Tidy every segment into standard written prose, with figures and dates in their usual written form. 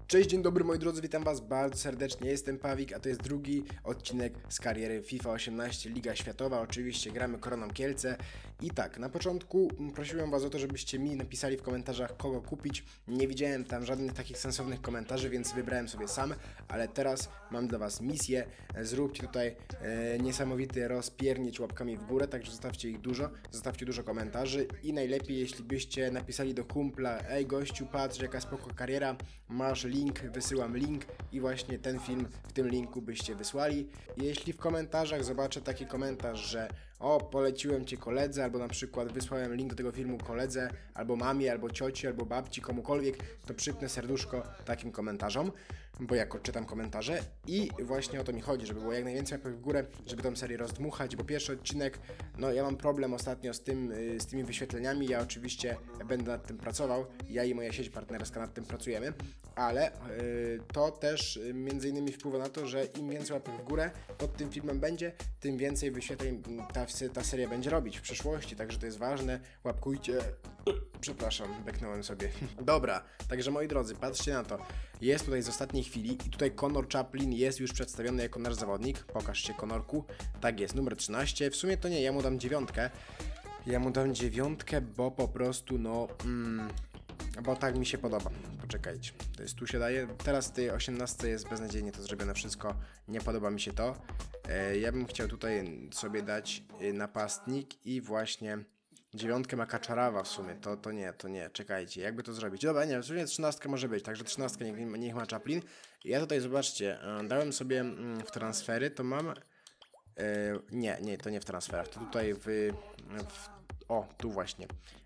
Cześć, dzień dobry moi drodzy, witam was bardzo serdecznie, jestem Pawik, a to jest drugi odcinek z kariery FIFA 18 Liga Światowa. Oczywiście gramy Koroną Kielce i tak, na początku prosiłem was o to, żebyście mi napisali w komentarzach, kogo kupić. Nie widziałem tam żadnych takich sensownych komentarzy, więc wybrałem sobie sam, ale teraz mam dla was misję. Zróbcie tutaj niesamowity rozpiernicz łapkami w górę, także zostawcie ich dużo, zostawcie dużo komentarzy i najlepiej jeśli byście napisali do kumpla: ej gościu, patrz jaka spoko kariera, masz link, wysyłam link i właśnie ten film w tym linku byście wysłali. Jeśli w komentarzach zobaczę taki komentarz, że o, poleciłem cię koledze, albo na przykład wysłałem link do tego filmu koledze, albo mamie, albo cioci, albo babci, komukolwiek, to przypnę serduszko takim komentarzom, bo jako czytam komentarze i właśnie o to mi chodzi, żeby było jak najwięcej łapek w górę, żeby tą serię rozdmuchać, bo pierwszy odcinek, no ja mam problem ostatnio z tymi wyświetleniami, ja oczywiście będę nad tym pracował, ja i moja sieć partnerska nad tym pracujemy, ale to też między innymi wpływa na to, że im więcej łapek w górę pod tym filmem będzie, tym więcej wyświetleń ta seria będzie robić w przyszłości, także to jest ważne, łapkujcie. Przepraszam, beknąłem sobie. Dobra, także moi drodzy, patrzcie na to. Jest tutaj z ostatniej chwili i tutaj Conor Chaplin jest już przedstawiony jako nasz zawodnik. Pokaż się, Conorku. Tak jest, numer 13. W sumie to nie, ja mu dam 9. Ja mu dam 9, bo po prostu bo tak mi się podoba. Poczekajcie, to jest tu się daje. Teraz w tej 18 jest beznadziejnie to zrobione wszystko. Nie podoba mi się to. Ja bym chciał tutaj sobie dać napastnik i właśnie 9 ma Kaczarawa w sumie. To nie, czekajcie, jakby to zrobić? Dobra, nie, w sumie 13 może być, także 13 niech ma Chaplin. Ja tutaj, zobaczcie, dałem sobie w transfery, to mam... Nie, to nie w transferach, to tutaj o, tu właśnie.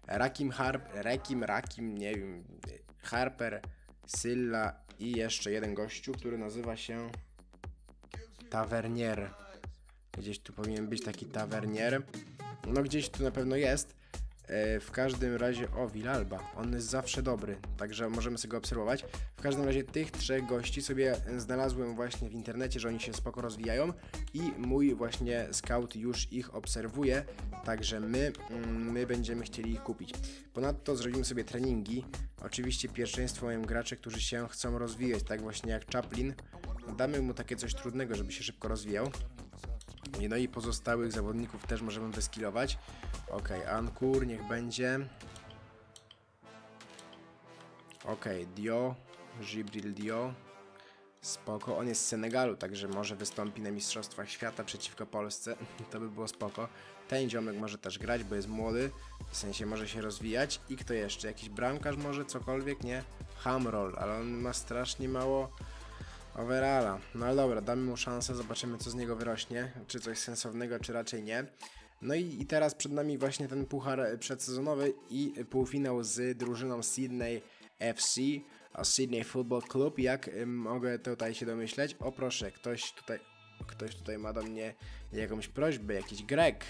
Rakim, nie wiem, Harper, Sylla i jeszcze jeden gościu, który nazywa się Tavernier. Gdzieś tu powinien być taki Tavernier. No gdzieś tu na pewno jest. W każdym razie, o, Villalba, on jest zawsze dobry, także możemy sobie go obserwować. W każdym razie tych trzech gości sobie znalazłem właśnie w internecie, że oni się spoko rozwijają i mój właśnie scout już ich obserwuje, także my będziemy chcieli ich kupić. Ponadto zrobimy sobie treningi, oczywiście pierwszeństwo mają gracze, którzy się chcą rozwijać, tak właśnie jak Chaplin. Damy mu takie coś trudnego, żeby się szybko rozwijał. No i pozostałych zawodników też możemy wyskillować. Ok, Ankur niech będzie. Ok, Dio, Gibril Dio. Spoko, on jest z Senegalu, także może wystąpi na Mistrzostwach Świata przeciwko Polsce. To by było spoko. Ten ziomek może też grać, bo jest młody. W sensie może się rozwijać. I kto jeszcze? Jakiś bramkarz może? Cokolwiek? Nie? Hamroll, ale on ma strasznie mało overalla. No ale dobra, damy mu szansę, zobaczymy co z niego wyrośnie, czy coś sensownego, czy raczej nie. No i teraz przed nami właśnie ten puchar przedsezonowy i półfinał z drużyną Sydney FC, Sydney Football Club, jak mogę tutaj się domyśleć. O proszę, ktoś tutaj ma do mnie jakąś prośbę, jakiś Grek.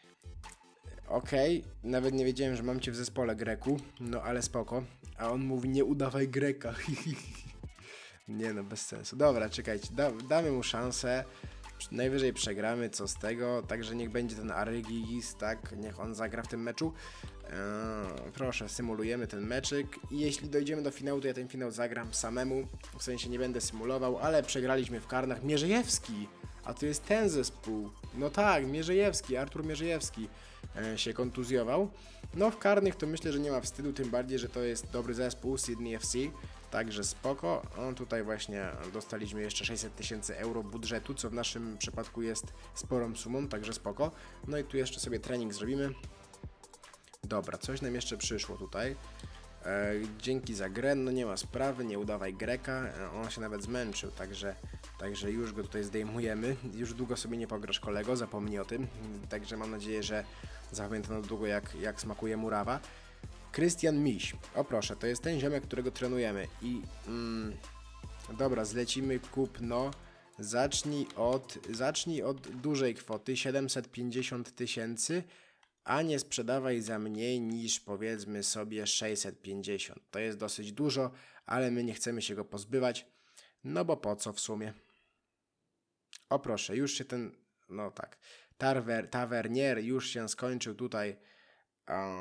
Okej, nawet nie wiedziałem, że mam cię w zespole, Greku, no ale spoko. A on mówi: nie udawaj Greka. Nie no, bez sensu. Dobra, czekajcie, damy mu szansę. Najwyżej przegramy, co z tego. Także niech będzie ten Arygis, tak? Niech on zagra w tym meczu. Proszę, symulujemy ten meczyk. I jeśli dojdziemy do finału, to ja ten finał zagram samemu. W sensie nie będę symulował, ale przegraliśmy w karnach. Mierzejewski! A to jest ten zespół. No tak, Mierzejewski, Artur Mierzejewski się kontuzjował. No w karnych to myślę, że nie ma wstydu, tym bardziej, że to jest dobry zespół Sydney FC. Także spoko. Tutaj właśnie dostaliśmy jeszcze 600 000 euro budżetu, co w naszym przypadku jest sporą sumą, także spoko. No i tu jeszcze sobie trening zrobimy. Dobra, coś nam jeszcze przyszło tutaj. Dzięki za grę, no nie ma sprawy, nie udawaj Greka, on się nawet zmęczył, także już go tutaj zdejmujemy. Już długo sobie nie pograsz, kolego, zapomnij o tym, także mam nadzieję, że zapamiętam na długo jak smakuje murawa. Krystian Miś, o proszę, to jest ten ziomek, którego trenujemy i dobra, zlecimy kupno. Zacznij od dużej kwoty, 750 000, a nie sprzedawaj za mniej niż powiedzmy sobie 650. To jest dosyć dużo, ale my nie chcemy się go pozbywać, no bo po co w sumie? O proszę, już się no tak, Tavernier już się skończył tutaj.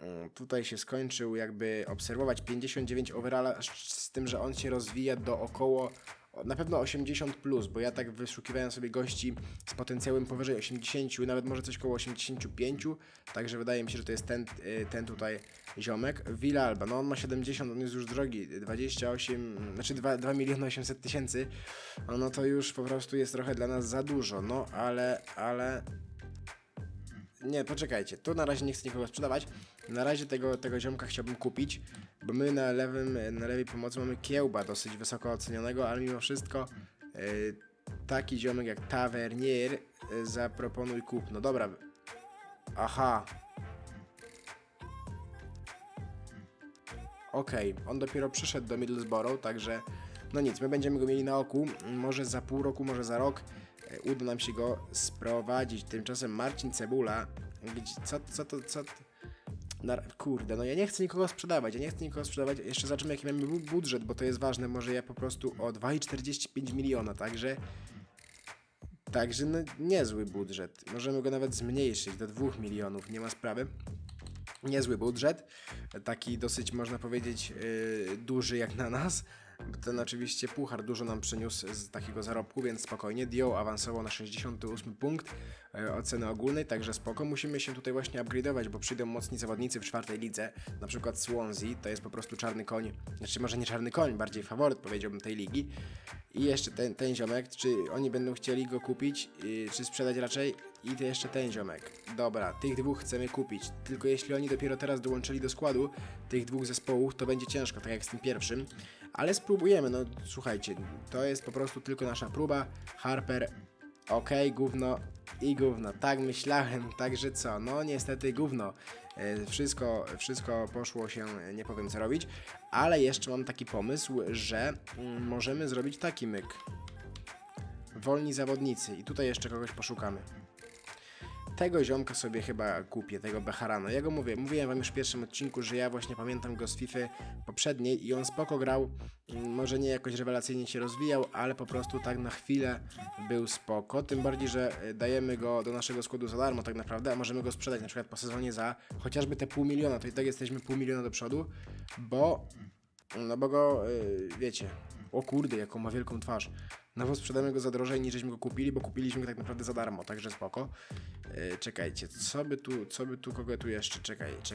tutaj się skończył jakby obserwować 59 overalla, z tym, że on się rozwija do około na pewno 80 plus, bo ja tak wyszukiwałem sobie gości z potencjałem powyżej 80, nawet może coś koło 85, także wydaje mi się, że to jest ten tutaj ziomek. Villalba, no on ma 70, on jest już drogi, 28, znaczy 2 miliony 800 tysięcy, no to już po prostu jest trochę dla nas za dużo, no ale... Nie, poczekajcie, tu na razie nie chcę nikogo sprzedawać. Na razie tego ziomka chciałbym kupić, bo my na lewej pomocy mamy kiełba dosyć wysoko ocenionego, ale mimo wszystko taki ziomek jak Tavernier zaproponuj kupno. Dobra. Aha. Okej, on dopiero przyszedł do Middlesbrough, także no nic, my będziemy go mieli na oku, może za pół roku, może za rok uda nam się go sprowadzić. Tymczasem Marcin Cebula, co to? Kurde, no ja nie chcę nikogo sprzedawać, jeszcze zobaczymy jaki mamy budżet, bo to jest ważne, może ja po prostu o 2,45 miliona, także no niezły budżet, możemy go nawet zmniejszyć do 2 milionów, nie ma sprawy. Niezły budżet, taki dosyć można powiedzieć duży jak na nas. Ten oczywiście puchar dużo nam przyniósł z takiego zarobku, więc spokojnie. Dio awansował na 68 punkt oceny ogólnej, także spoko. Musimy się tutaj właśnie upgrade'ować, bo przyjdą mocni zawodnicy w 4. lidze, na przykład Swansea, to jest po prostu czarny koń, znaczy może nie czarny koń, bardziej faworyt powiedziałbym tej ligi. I jeszcze ten ziomek, czy oni będą chcieli go kupić, czy sprzedać raczej? I to jeszcze ten ziomek. Dobra, tych dwóch chcemy kupić, tylko jeśli oni dopiero teraz dołączyli do składu tych dwóch zespołów, to będzie ciężko, tak jak z tym pierwszym. Ale spróbujemy, no słuchajcie, to jest po prostu tylko nasza próba. Harper, okej, gówno i gówno, tak myślałem, także co, no niestety gówno. Wszystko poszło się, nie powiem co robić, ale jeszcze mam taki pomysł, że możemy zrobić taki myk. Wolni zawodnicy i tutaj jeszcze kogoś poszukamy. Tego ziomka sobie chyba kupię, tego Beharano. Ja go mówiłem wam już w pierwszym odcinku, że ja właśnie pamiętam go z FIFA poprzedniej i on spoko grał, może nie jakoś rewelacyjnie się rozwijał, ale po prostu tak na chwilę był spoko, tym bardziej, że dajemy go do naszego składu za darmo tak naprawdę, a możemy go sprzedać na przykład po sezonie za chociażby te $0,5 miliona, to i tak jesteśmy $0,5 miliona do przodu, bo go, wiecie, o kurde, jaką ma wielką twarz. No bo sprzedamy go za drożej niż żeśmy go kupili, bo kupiliśmy go tak naprawdę za darmo, także spoko. Czekajcie, kogo tu jeszcze? Czekajcie.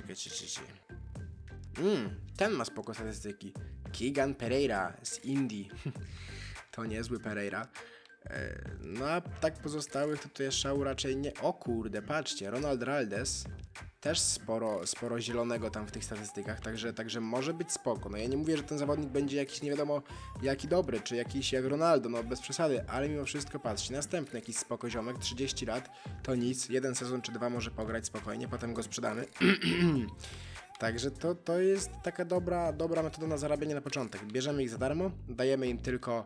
Ten ma spoko statystyki. Keegan Pereira z Indii. To niezły Pereira. No a tak pozostałych to tutaj szału raczej nie... O kurde, patrzcie, Ronald Raldes też sporo zielonego tam w tych statystykach, także może być spoko. No ja nie mówię, że ten zawodnik będzie jakiś nie wiadomo jaki dobry, czy jakiś jak Ronaldo, no bez przesady, ale mimo wszystko patrzcie, następny jakiś spoko ziomek, 30 lat, to nic, 1 sezon czy 2 może pograć spokojnie, potem go sprzedamy. Także to jest taka dobra metoda na zarabianie na początek. Bierzemy ich za darmo, dajemy im tylko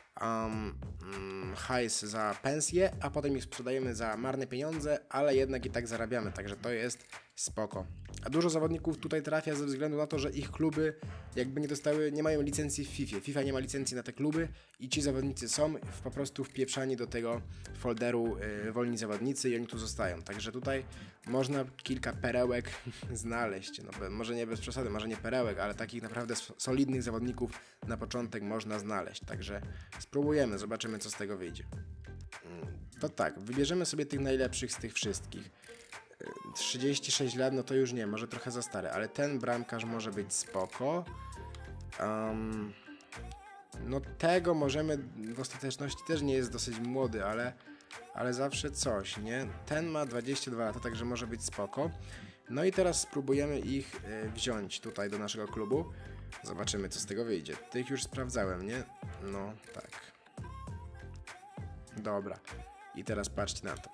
hajs za pensję, a potem ich sprzedajemy za marne pieniądze, ale jednak i tak zarabiamy, także to jest spoko. A dużo zawodników tutaj trafia ze względu na to, że ich kluby jakby nie mają licencji w FIFA. FIFA nie ma licencji na te kluby i ci zawodnicy są po prostu wpieprzani do tego folderu wolni zawodnicy i oni tu zostają. Także tutaj można kilka perełek znaleźć. No, może nie bez przesady, może nie perełek, ale takich naprawdę solidnych zawodników na początek można znaleźć. Także spróbujemy, zobaczymy co z tego wyjdzie. To tak, wybierzemy sobie tych najlepszych z tych wszystkich. 36 lat, no to już nie, może trochę za stary, ale ten bramkarz może być spoko. No tego możemy, w ostateczności też nie jest dosyć młody, ale zawsze coś, nie? Ten ma 22 lata, także może być spoko. No i teraz spróbujemy ich wziąć tutaj do naszego klubu. Zobaczymy co z tego wyjdzie. Tych już sprawdzałem, nie? No tak. Dobra. I teraz patrzcie na to.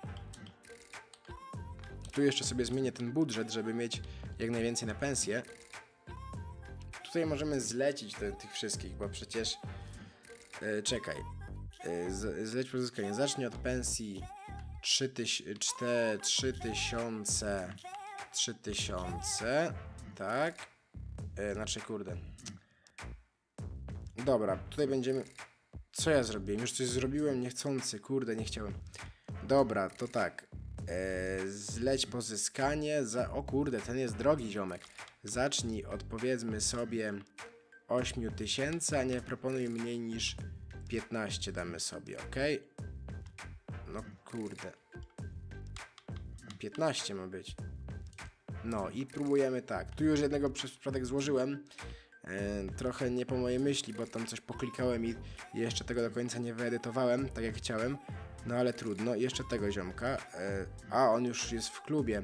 Tu jeszcze sobie zmienię ten budżet, żeby mieć jak najwięcej na pensję. Tutaj możemy zlecić tych wszystkich, bo przecież... czekaj. Zleć pozyskanie. Zacznie od pensji 3000. Tak. Znaczy kurde. Dobra, tutaj będziemy... Co ja zrobiłem? Już coś zrobiłem niechcący, kurde, nie chciałem. Dobra, to tak. Zleć pozyskanie za... O kurde, ten jest drogi ziomek. Zacznij od powiedzmy sobie 8000, a nie proponuj mniej niż 15 damy sobie, ok? No kurde. 15 ma być. No i próbujemy tak. Tu już jednego przez przypadek złożyłem. Trochę nie po mojej myśli, bo tam coś poklikałem i jeszcze tego do końca nie wyedytowałem, tak jak chciałem. No ale trudno. Jeszcze tego ziomka. A, on już jest w klubie.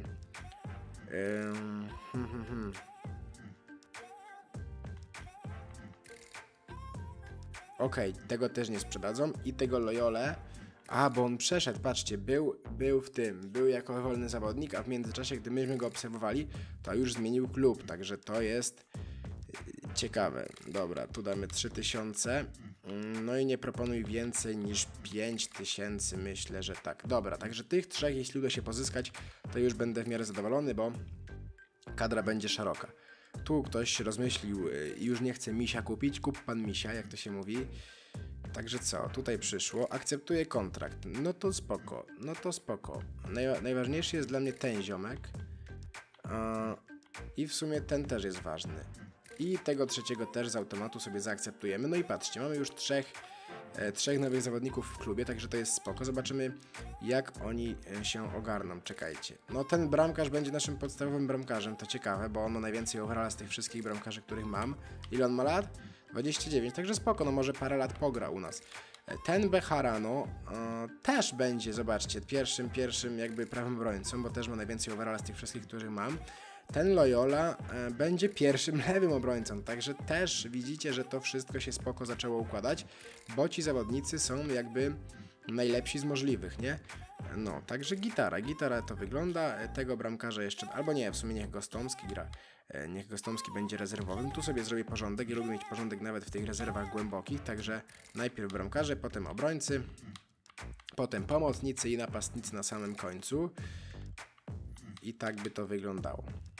Okej, tego też nie sprzedadzą. I tego Loyole. A, bo on przeszedł, patrzcie, był jako wolny zawodnik, a w międzyczasie, gdy myśmy go obserwowali, to już zmienił klub, także to jest ciekawe. Dobra, tu damy 3000, no i nie proponuj więcej niż 5000, myślę, że tak. Dobra, także tych trzech, jeśli uda się pozyskać, to już będę w miarę zadowolony, bo kadra będzie szeroka. Tu ktoś się rozmyślił i już nie chce misia kupić, kup pan misia, jak to się mówi. Także co, tutaj przyszło, akceptuję kontrakt, no to spoko, Najważniejszy jest dla mnie ten ziomek i w sumie ten też jest ważny. I tego trzeciego też z automatu sobie zaakceptujemy. No i patrzcie, mamy już trzech nowych zawodników w klubie, także to jest spoko. Zobaczymy, jak oni się ogarną. Czekajcie. No ten bramkarz będzie naszym podstawowym bramkarzem, to ciekawe, bo on ma najwięcej overalla z tych wszystkich bramkarzy, których mam. Ile on ma lat? 29, także spoko, no może parę lat pogra u nas. Ten Beharano też będzie, zobaczcie, pierwszym jakby prawym obrońcą, bo też ma najwięcej overalla z tych wszystkich, których mam. Ten Loyola będzie pierwszym lewym obrońcą, także też widzicie, że to wszystko się spoko zaczęło układać, bo ci zawodnicy są jakby najlepsi z możliwych, nie? No, także gitara to wygląda, tego bramkarza jeszcze, albo nie, w sumie niech Gostomski gra, niech Gostomski będzie rezerwowym, tu sobie zrobię porządek, ja lubię mieć porządek nawet w tych rezerwach głębokich, także najpierw bramkarze, potem obrońcy, potem pomocnicy i napastnicy na samym końcu. I tak by to wyglądało.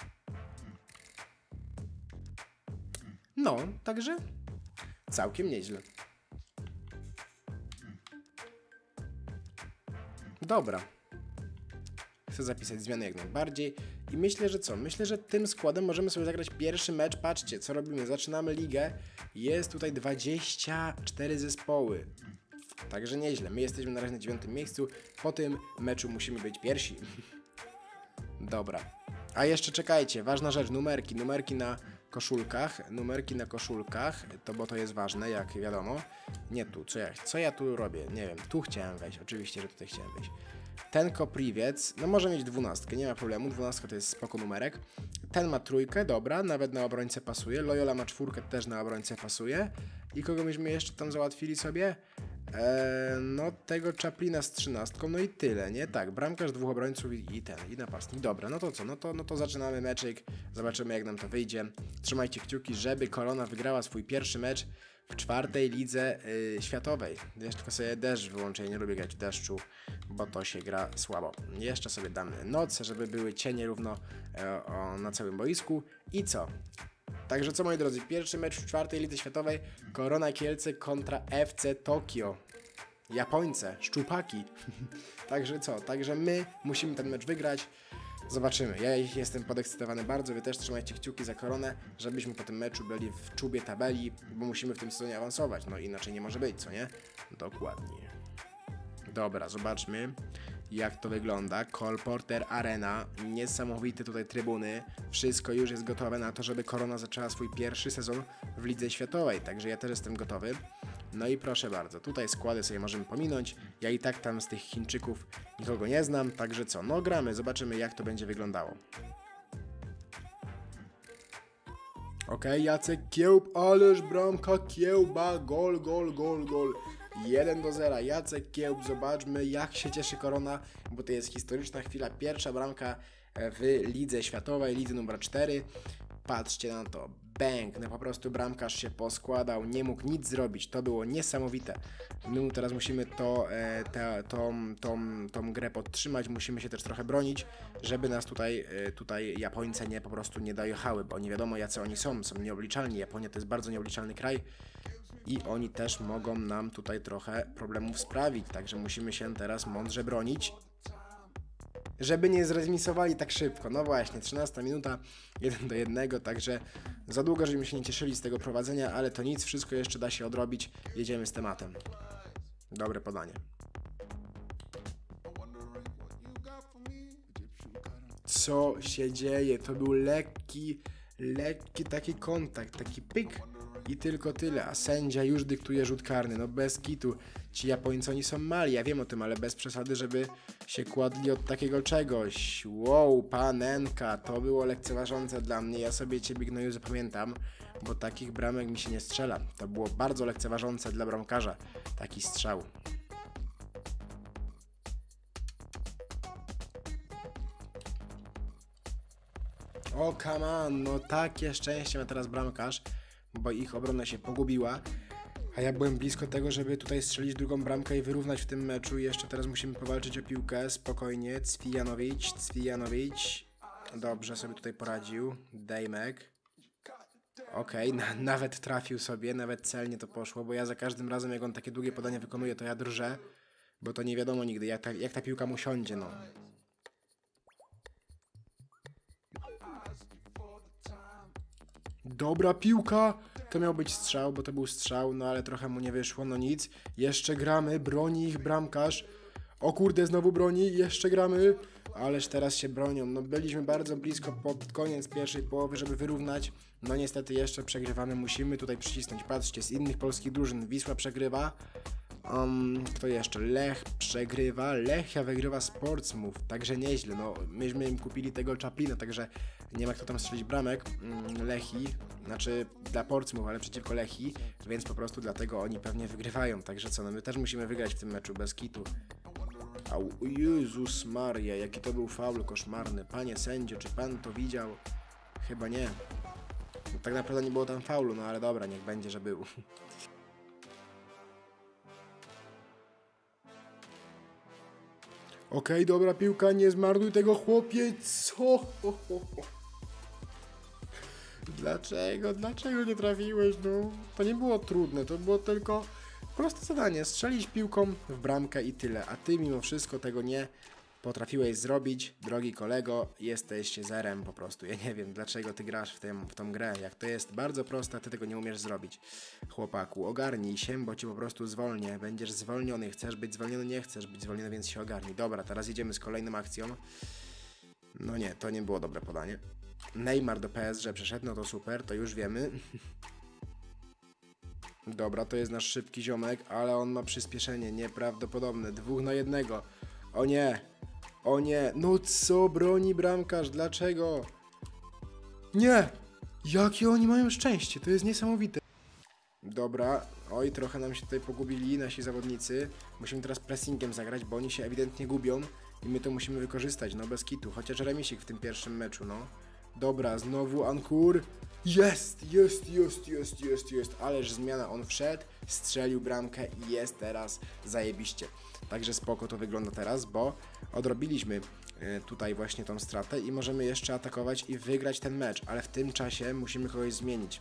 No, także całkiem nieźle. Dobra. Chcę zapisać zmiany jak najbardziej. I myślę, że co? Myślę, że tym składem możemy sobie zagrać pierwszy mecz. Patrzcie, co robimy. Zaczynamy ligę. Jest tutaj 24 zespoły. Także nieźle. My jesteśmy na razie na 9. miejscu. Po tym meczu musimy być pierwsi. Dobra. A jeszcze czekajcie, ważna rzecz, numerki na koszulkach, to bo to jest ważne, jak wiadomo. Nie tu, co ja tu robię? Nie wiem, tu chciałem wejść, oczywiście, że tutaj chciałem wejść. Ten Kopriwiec, no może mieć 12, nie ma problemu, 12 to jest spoko numerek. Ten ma 3, dobra, nawet na obrońcę pasuje. Loyola ma 4, też na obrońcę pasuje. I kogo myśmy jeszcze tam załatwili sobie? No tego Chaplina z 13, no i tyle, nie? Tak, bramkarz, 2 obrońców i napastnik. Dobra, no to co? No to zaczynamy meczyk, zobaczymy jak nam to wyjdzie. Trzymajcie kciuki, żeby Korona wygrała swój pierwszy mecz w 4. lidze światowej. Jeszcze tylko sobie deszcz wyłączę, ja nie lubię grać w deszczu, bo to się gra słabo. Jeszcze sobie damy noc, żeby były cienie równo na całym boisku. I co? Także co, moi drodzy, pierwszy mecz w 4. lidze światowej, Korona Kielce kontra FC Tokio. Japońce, szczupaki. Także co, także my musimy ten mecz wygrać. Zobaczymy, ja jestem podekscytowany bardzo, wy też trzymajcie kciuki za Koronę, żebyśmy po tym meczu byli w czubie tabeli, bo musimy w tym sezonie awansować, no inaczej nie może być, co nie? Dokładnie. Dobra, zobaczmy jak to wygląda. Cole Porter Arena, niesamowite tutaj trybuny, wszystko już jest gotowe na to, żeby Korona zaczęła swój pierwszy sezon w lidze światowej, także ja też jestem gotowy. No i proszę bardzo, tutaj składy sobie możemy pominąć, ja i tak tam z tych Chińczyków nikogo nie znam, także co, no gramy, zobaczymy jak to będzie wyglądało. Okej, Jacek Kiełb, ależ bramka Kiełba, gol. 1-0, Jacek Kiełb, zobaczmy jak się cieszy Korona, bo to jest historyczna chwila, pierwsza bramka w lidze światowej, lidze numer 4. Patrzcie na to, bang, no po prostu bramkarz się poskładał, nie mógł nic zrobić, to było niesamowite. My teraz musimy tą grę podtrzymać, musimy się też trochę bronić, żeby nas tutaj Japońce po prostu nie dojechały, bo nie wiadomo jacy oni są nieobliczalni, Japonia to jest bardzo nieobliczalny kraj i oni też mogą nam tutaj trochę problemów sprawić, także musimy się teraz mądrze bronić. żeby nie zremisowali tak szybko. No właśnie, 13 minuta, 1-1, także za długo, żebyśmy się nie cieszyli z tego prowadzenia, ale to nic, wszystko jeszcze da się odrobić. Jedziemy z tematem. Dobre podanie. Co się dzieje? To był lekki taki kontakt, taki pyk i tylko tyle, a sędzia już dyktuje rzut karny, no bez kitu. Ci Japońcy, oni są mali, ja wiem o tym, ale bez przesady, żeby się kładli od takiego czegoś. Wow, panenka, to było lekceważące dla mnie, ja sobie ciebie gnoju zapamiętam, bo takich bramek mi się nie strzela. To było bardzo lekceważące dla bramkarza, taki strzał. O, come on, no takie szczęście ma teraz bramkarz, bo ich obrona się pogubiła, a ja byłem blisko tego, żeby tutaj strzelić drugą bramkę i wyrównać w tym meczu. I jeszcze teraz musimy powalczyć o piłkę, spokojnie, Cwijanowicz, dobrze sobie tutaj poradził, Dejmek, okej, nawet trafił sobie, nawet celnie to poszło, bo ja za każdym razem, jak on takie długie podanie wykonuje, to ja drżę, bo to nie wiadomo nigdy, jak ta piłka mu siądzie, no. Dobra piłka! To miał być strzał, bo to był strzał, no ale trochę mu nie wyszło, no nic. Jeszcze gramy, broni ich bramkarz. O kurde, znowu broni, jeszcze gramy. Ależ teraz się bronią. No byliśmy bardzo blisko pod koniec pierwszej połowy, żeby wyrównać. No niestety jeszcze przegrywamy, musimy tutaj przycisnąć. Patrzcie, z innych polskich drużyn Wisła przegrywa. Kto jeszcze? Lech przegrywa, Lechia wygrywa z Portsmouth, także nieźle, no myśmy im kupili tego Chaplina, także nie ma kto tam strzelić bramek Lechii, znaczy dla Portsmouth, ale przeciwko Lechii, więc po prostu dlatego oni pewnie wygrywają, także co, no my też musimy wygrać w tym meczu bez kitu. Au, Jezus Maria, jaki to był faul koszmarny, panie sędzio, czy pan to widział? Chyba nie. No, tak naprawdę nie było tam faulu, no ale dobra, niech będzie, że był. Okej, dobra piłka, nie zmarnuj tego, chłopie, co? Dlaczego nie trafiłeś, no? To nie było trudne, to było tylko proste zadanie, strzelić piłką w bramkę i tyle, a ty mimo wszystko tego nie potrafiłeś zrobić, drogi kolego, jesteś zerem po prostu. Ja nie wiem, dlaczego ty grasz w tą grę, jak to jest bardzo proste, a ty tego nie umiesz zrobić. Chłopaku, ogarnij się, bo cię po prostu zwolnię, będziesz zwolniony, chcesz być zwolniony, nie chcesz być zwolniony, więc się ogarnij. Dobra, teraz jedziemy z kolejną akcją. No nie, to nie było dobre podanie. Neymar do PSG przeszedł, no to super, to już wiemy. Dobra, to jest nasz szybki ziomek, ale on ma przyspieszenie nieprawdopodobne, 2 na 1. O nie! O nie! No co broni bramkarz? Dlaczego? Nie! Jakie oni mają szczęście! To jest niesamowite. Dobra. Oj, trochę nam się tutaj pogubili nasi zawodnicy. Musimy teraz pressingiem zagrać, bo oni się ewidentnie gubią i my to musimy wykorzystać, no bez kitu. Chociaż remisik w tym pierwszym meczu, no. Dobra, znowu Ankur. Jest! Ależ zmiana, on wszedł, strzelił bramkę i jest teraz zajebiście. Także spoko to wygląda teraz, bo odrobiliśmy tutaj właśnie tą stratę i możemy jeszcze atakować i wygrać ten mecz, ale w tym czasie musimy kogoś zmienić.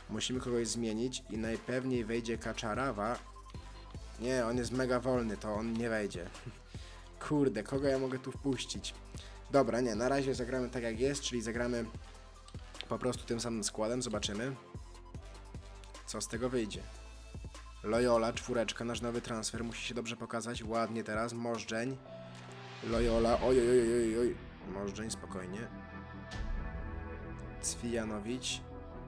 I najpewniej wejdzie Kaczarawa. Nie, on jest mega wolny, to on nie wejdzie. Kurde, kogo ja mogę tu wpuścić? Dobra, nie, na razie zagramy tak jak jest, czyli zagramy po prostu tym samym składem, zobaczymy co z tego wyjdzie. Loyola, 4, nasz nowy transfer, musi się dobrze pokazać, ładnie teraz, Możdżeń, Loyola, oj, Możdżeń, spokojnie, Cwijanowicz,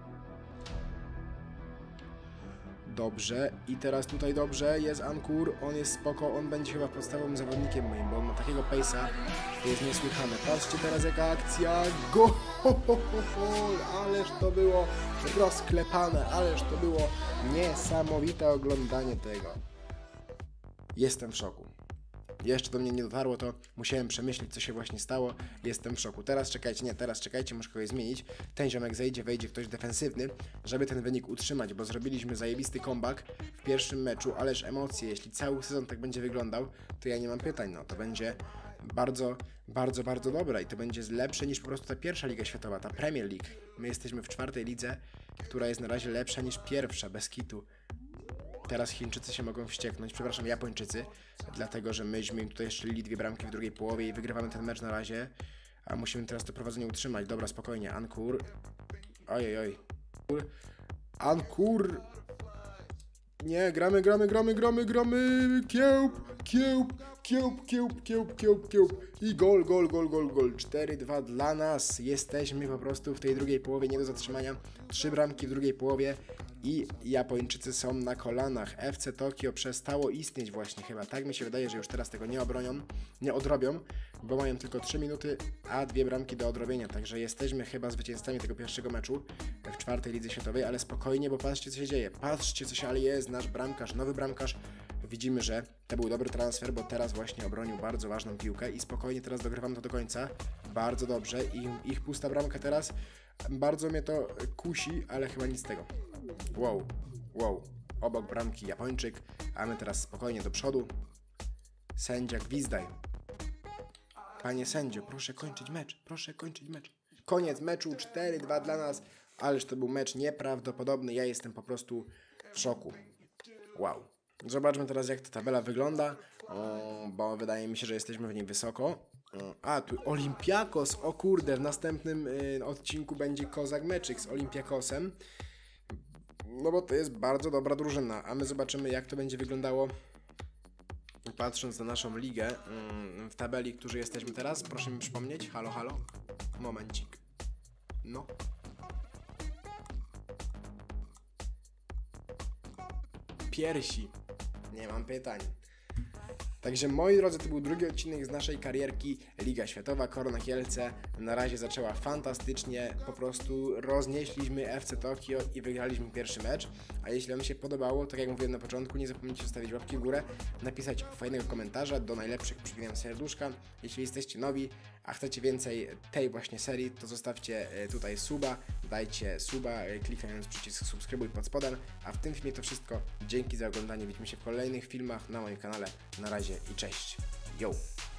dobrze, i teraz tutaj dobrze, jest Ankur, on jest spoko, on będzie chyba podstawowym zawodnikiem moim, bo on ma takiego pace'a, to jest niesłychane. Patrzcie teraz jaka akcja, go, ależ to było rozklepane, ależ to było niesamowite oglądanie tego. Jestem w szoku. Jeszcze do mnie nie dotarło to, musiałem przemyśleć co się właśnie stało, jestem w szoku. Teraz czekajcie, muszę kogoś zmienić. Ten ziomek zejdzie, wejdzie ktoś defensywny, żeby ten wynik utrzymać, bo zrobiliśmy zajebisty comeback w pierwszym meczu, ależ emocje, jeśli cały sezon tak będzie wyglądał, to ja nie mam pytań, no to będzie bardzo dobre i to będzie lepsze niż po prostu ta pierwsza Liga Światowa, ta Premier League. My jesteśmy w 4. lidze, która jest na razie lepsza niż pierwsza, bez kitu. Teraz Chińczycy się mogą wścieknąć, przepraszam, Japończycy, dlatego że myśmy im tutaj strzelili 2 bramki w drugiej połowie i wygrywamy ten mecz na razie, a musimy teraz to prowadzenie utrzymać. Dobra, spokojnie, Ankur. Ojej. Ankur. Nie, gramy. Kiełb. I gol. 4-2 dla nas. Jesteśmy po prostu w tej drugiej połowie nie do zatrzymania. 3 bramki w drugiej połowie i Japończycy są na kolanach. FC Tokio przestało istnieć właśnie chyba. Tak mi się wydaje, że już teraz tego nie odrobią, bo mają tylko 3 minuty, a 2 bramki do odrobienia. Także jesteśmy chyba zwycięzcami tego pierwszego meczu w 4. lidze światowej, ale spokojnie, bo patrzcie co się dzieje. Ale jest nasz bramkarz, nowy bramkarz. Widzimy, że to był dobry transfer, bo teraz właśnie obronił bardzo ważną piłkę i spokojnie teraz dogrywam to do końca. Bardzo dobrze. Ich pusta bramka teraz. Bardzo mnie to kusi, ale chyba nic z tego. Wow. Obok bramki Japończyk, a my teraz spokojnie do przodu. Sędzia gwizdaj. Panie sędzio, proszę kończyć mecz. Koniec meczu, 4-2 dla nas. Ależ to był mecz nieprawdopodobny. Ja jestem po prostu w szoku. Wow. Zobaczmy teraz, jak ta tabela wygląda, bo wydaje mi się, że jesteśmy w niej wysoko. A, tu Olympiakos, o kurde, w następnym odcinku będzie Kozak Meczyk z Olympiakosem. No bo to jest bardzo dobra drużyna, a my zobaczymy, jak to będzie wyglądało, patrząc na naszą ligę. W tabeli, którzy jesteśmy teraz, proszę mi przypomnieć, halo, momencik. No. Piersi. Nie mam pytań. Także moi drodzy, to był drugi odcinek z naszej karierki Liga Światowa, Korona Kielce. Na razie zaczęła fantastycznie, po prostu roznieśliśmy FC Tokio i wygraliśmy pierwszy mecz. A jeśli Wam się podobało, tak jak mówiłem na początku, nie zapomnijcie zostawić łapki w górę, napisać fajnego komentarza, do najlepszych przypinam serduszka. Jeśli jesteście nowi, a chcecie więcej tej właśnie serii, to zostawcie tutaj suba, dajcie suba, klikając przycisk subskrybuj pod spodem. A w tym filmie to wszystko. Dzięki za oglądanie, widzimy się w kolejnych filmach na moim kanale. Na razie i cześć. Yo!